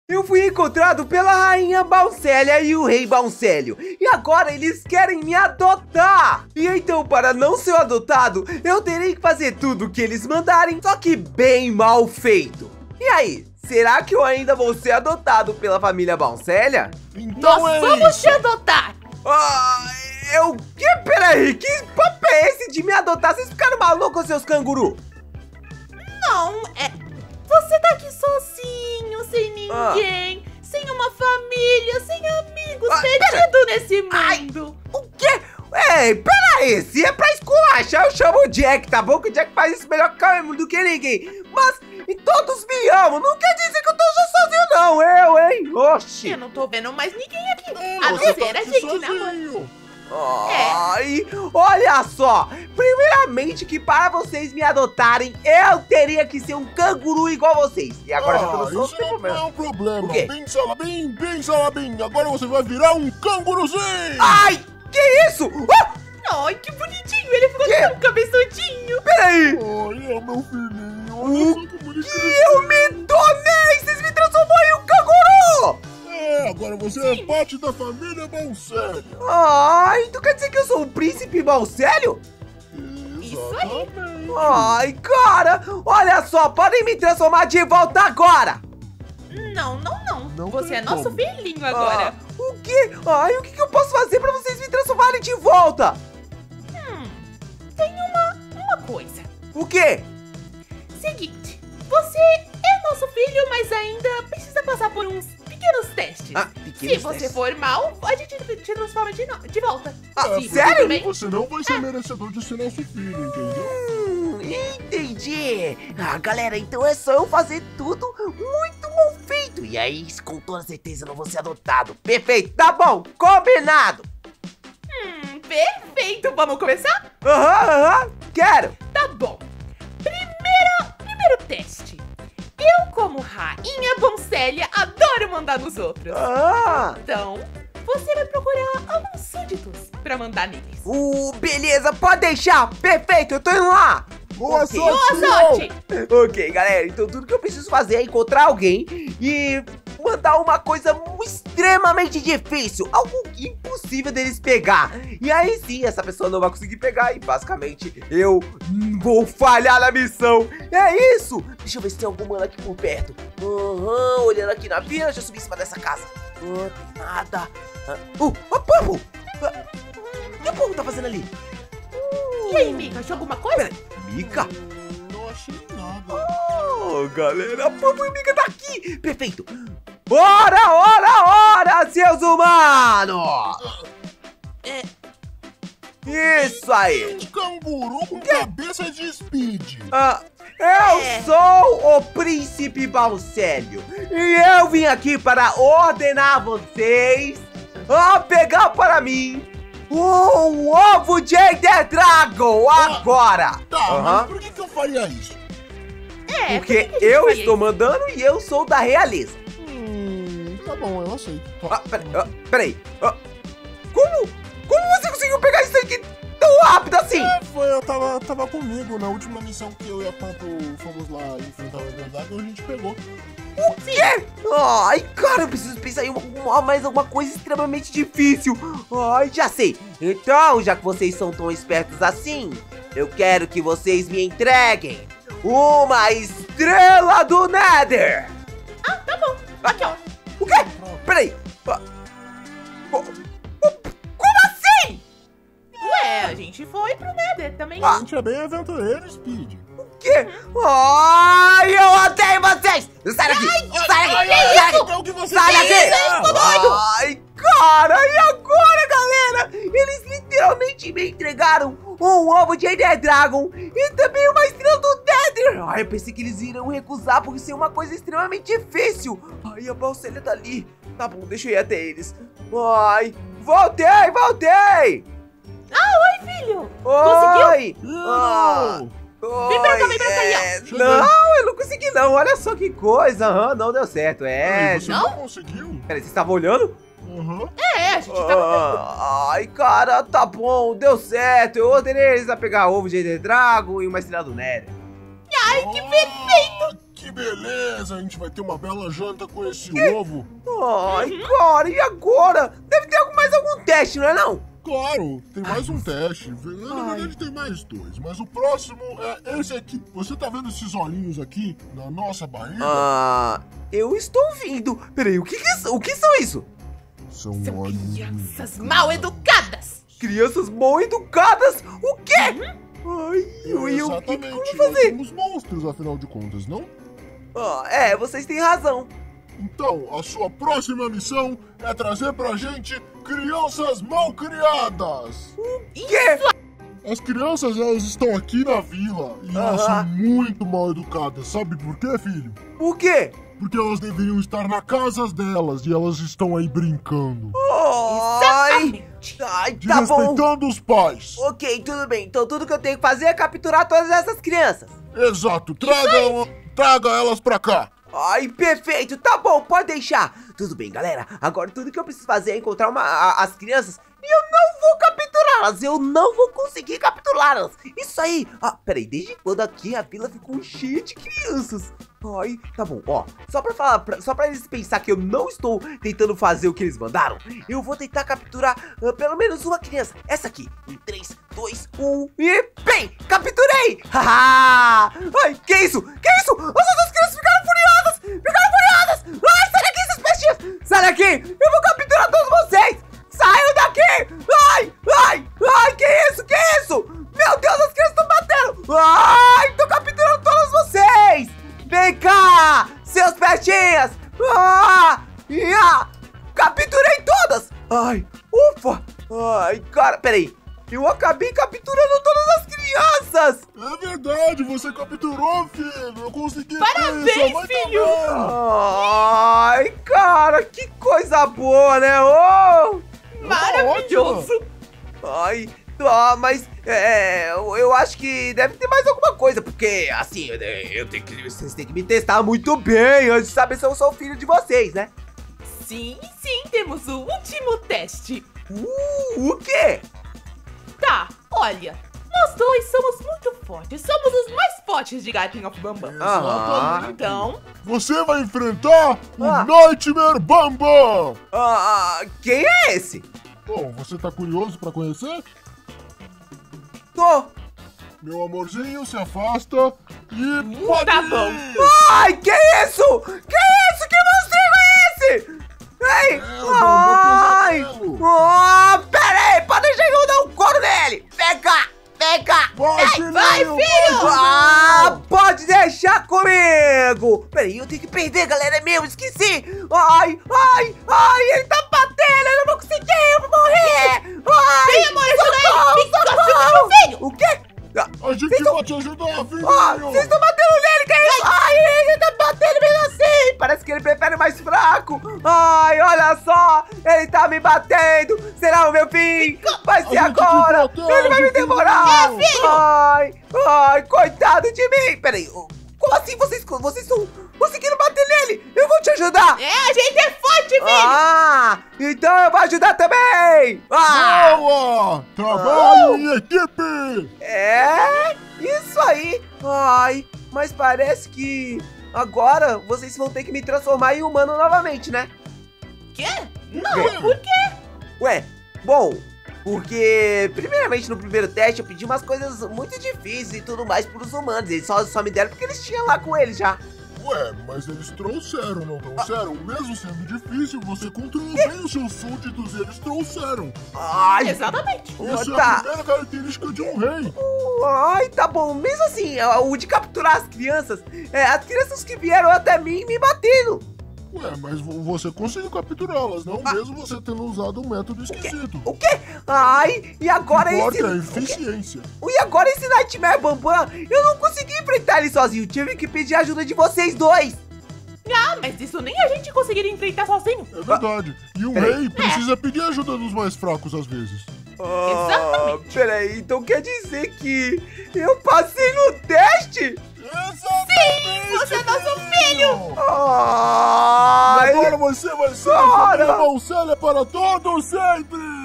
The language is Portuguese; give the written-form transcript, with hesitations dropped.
Eu fui encontrado pela rainha Balsélia e o rei Balcélio, e agora eles querem me adotar. E então, para não ser adotado, eu terei que fazer tudo o que eles mandarem, só que bem mal feito. E aí, será que eu ainda vou ser adotado pela família Balsélia? Então Nós vamos te adotar. Peraí, que papo é esse de me adotar? Vocês ficaram malucos, seus canguru? Não, você tá aqui sozinho, sem ninguém, sem uma família, sem amigos, perdido nesse mundo. O quê? Ei, peraí, se é pra esculachar, eu chamo o Jack, tá bom? Que o Jack faz isso melhor do que ninguém. Mas todos me amam, não quer dizer que eu tô sozinho não, hein? Oxi. Eu não tô vendo mais ninguém aqui, a não ser a gente namorando. Ai, olha só, primeiramente que para vocês me adotarem, eu teria que ser um canguru igual vocês. E agora já tô no isso não é um problema. O quê? Bem salabim, agora você vai virar um canguruzinho. Ai, que isso? Ai, que bonitinho, ele ficou tão cabeçudinho. Peraí. Olha, meu filhinho, olha só que bonitinho. Que eu me donei, vocês me transformou em um canguru. Agora você é parte da família Balsélia. Então quer dizer que eu sou o príncipe Balcélio? Isso aí. Ai, cara, olha só, podem me transformar de volta agora. Não. Não Você tem é nosso como. filhinho agora. O quê? Ai, o que eu posso fazer pra vocês me transformarem de volta? Tem uma coisa. O quê? Seguinte, você é nosso filho, mas ainda precisa passar por uns pequenos testes. Se você for mal, a gente te transforma de volta. Se sério? tudo bem, Você não vai ser merecedor de ser nosso filho, entendeu? Entendi. Galera, então é só eu fazer tudo muito mal feito. E aí, com toda certeza, eu não vou ser adotado. Perfeito, tá bom, combinado. Perfeito, vamos começar? Aham, quero. Tá bom. Primeiro teste. Eu, como rainha Balsélia, adoro mandar nos outros. Então, você vai procurar alguns súditos pra mandar neles. Beleza, pode deixar. Perfeito, eu tô indo lá. Boa sorte! Ok, galera, então tudo que eu preciso fazer é encontrar alguém e mandar uma coisa extremamente difícil, algo impossível deles pegar. E aí sim, essa pessoa não vai conseguir pegar e basicamente eu vou falhar na missão. É isso! Deixa eu ver se tem algum mano aqui por perto. Olhando aqui na vila, deixa eu subir em cima dessa casa. Não tem nada. Pombo! O que o Pombo tá fazendo ali? E aí, Mika, achou alguma coisa? Mika? Não achei nada. Galera, Pombo e Mika tá aqui. Perfeito. Ora, seus humanos! Isso aí! Um canguru com cabeça de Speed. Eu sou o príncipe Balcélio e eu vim aqui para ordenar vocês a pegar para mim um ovo de Ender Dragon agora! Tá, mas por que eu faria isso? Porque eu estou mandando e eu sou da realeza. Tá bom, eu aceito. Peraí. Como você conseguiu pegar isso aqui tão rápido assim? Eu tava comigo na última missão que eu e a Panto fomos lá enfrentar o Ender Dragon, a gente pegou. O quê? Ai, cara, eu preciso pensar em mais alguma coisa extremamente difícil. Ai, já sei. Então, já que vocês são tão espertos assim, eu quero que vocês me entreguem uma estrela do Nether. Tá bom. Aqui, ó. O quê? Peraí. Como assim? Ué, a gente foi pro Nether também. A gente é bem aventureiro, Speed. O quê? Ai, eu odeio vocês! Sai daqui! Sai daqui! Sai daqui! Ai, cara, e agora, galera? Eles literalmente me entregaram um ovo de Ender Dragon e também uma estrela do Nether. Ai, eu pensei que eles iriam recusar por ser uma coisa extremamente difícil. Ai, a Balsélia tá ali. Tá bom, deixa eu ir até eles. Ai, voltei! Oi, filho! Oi! Conseguiu? Vem pra cá, ó. Não, eu não consegui não, olha só que coisa. Não deu certo, Você não conseguiu? Peraí, você estava olhando? A gente tava... Ai, cara, tá bom, deu certo. Eu ordenei eles a pegar ovo de Ender Dragon e uma estrela do Nether. Ai, que perfeito! que beleza! A gente vai ter uma bela janta com esse ovo. Ai, cara, e agora? Deve ter mais algum teste, não é não? Claro, tem mais um teste. Na verdade tem mais dois, mas o próximo é esse aqui. Você tá vendo esses olhinhos aqui na nossa barriga? Eu estou vendo. Peraí, o que são isso? São crianças mal educadas. Crianças mal educadas? O quê? Ai, o que exatamente, vamos fazer? nós somos monstros, afinal de contas, não? Vocês têm razão. Então, a sua próxima missão é trazer pra gente crianças mal criadas. O quê? As crianças, elas estão aqui na vila e elas são muito mal educadas. Sabe por quê, filho? Por quê? Porque elas deveriam estar na casa delas e elas estão aí brincando. Exatamente. Ai, tá bom. Desrespeitando os pais. Ok, tudo bem. Então tudo que eu tenho que fazer é capturar todas essas crianças. Exato. Traga elas pra cá. Ai, perfeito, tá bom, pode deixar. Tudo bem, galera, agora tudo que eu preciso fazer é encontrar as crianças e eu não vou capturá-las, eu não vou conseguir capturá-las. Isso aí, peraí, desde quando aqui a vila ficou cheia de crianças? Ai, tá bom, só pra eles pensar que eu não estou tentando fazer o que eles mandaram, eu vou tentar capturar pelo menos uma criança. Essa aqui, em 3, 2, 1 e bem, capturei! Haha! Ai, que isso? Que isso? As outras crianças ficaram furiosas! Ai, sai daqui, seus peixinhos! Sai daqui! Eu vou capturar todos vocês! Saiam daqui! Ai, que isso? Meu Deus, as crianças estão batendo! Ai, tô capturando todos vocês! Vem cá, seus peixinhos! Capturei todas! Ai, ufa! Ai, cara, peraí. Eu acabei capturando todas as crianças! É verdade, você capturou, filho! Eu consegui! Parabéns, filho! Ai, cara, que coisa boa, né? Maravilhoso! Ai, mas eu acho que deve ter mais alguma coisa, porque, assim, vocês têm que me testar muito bem antes de saber se eu sou o filho de vocês, né? Sim, temos o último teste. O quê? Tá, olha, nós dois somos muito fortes, somos os mais fortes de Garten of Bambam. Então... Você vai enfrentar o Nightmare Bambam! Quem é esse? Bom, você tá curioso pra conhecer? Tô! Meu amorzinho, se afasta e pode Tá bom. Ai, que isso? Que isso? Que monstrinho é esse? Ei! Ai! Pera aí! Pode deixar eu dar um couro nele! Vem cá! Vai, filho! Pode deixar comigo! Peraí, eu tenho que perder, galera, é meu, esqueci! Ai, ele tá batendo, eu não vou conseguir, eu vou morrer! Vem, amor, ajuda ele! Socorro! Filho! O quê? A gente vai te ajudar, filho! Vocês estão batendo nele, que é isso? Ai, ele tá batendo mesmo assim! Parece que ele prefere o mais fraco! Ai, olha só! Ele tá me batendo! Será o meu fim? Vai ser agora! Ele vai me devorar! Ai, coitado de mim! Peraí, como assim vocês estão conseguindo bater nele? Eu vou te ajudar! A gente é forte, filho! Então eu vou ajudar também! Boa! Trabalho em equipe! Isso aí! Ai, mas parece que agora vocês vão ter que me transformar em humano novamente, né? Quê? Não, por quê? Ué, bom, porque primeiramente no primeiro teste eu pedi umas coisas muito difíceis e tudo mais pros humanos. Eles só me deram porque eles tinham lá com eles já. Ué, mas eles trouxeram, não trouxeram? Mesmo sendo difícil, você controlou bem os seus súditos e eles trouxeram. Ai, exatamente. Isso é a primeira característica de um rei. Ai, tá bom. Mesmo assim, o de capturar as crianças que vieram até mim me batendo. Ué, mas você conseguiu capturá-las, não mesmo você tendo usado um método esquisito. O quê? Ai, e agora esse... é eficiência. E agora esse Nightmare Bambam, eu não consegui enfrentar ele sozinho. Tive que pedir ajuda de vocês dois. Mas isso nem a gente conseguiria enfrentar sozinho. É verdade. E um rei precisa pedir ajuda dos mais fracos às vezes. Exatamente. Peraí, então quer dizer que eu passei no teste? Exatamente! Sim, você é nosso filho! Agora você vai ser a família Boncelli para todo sempre!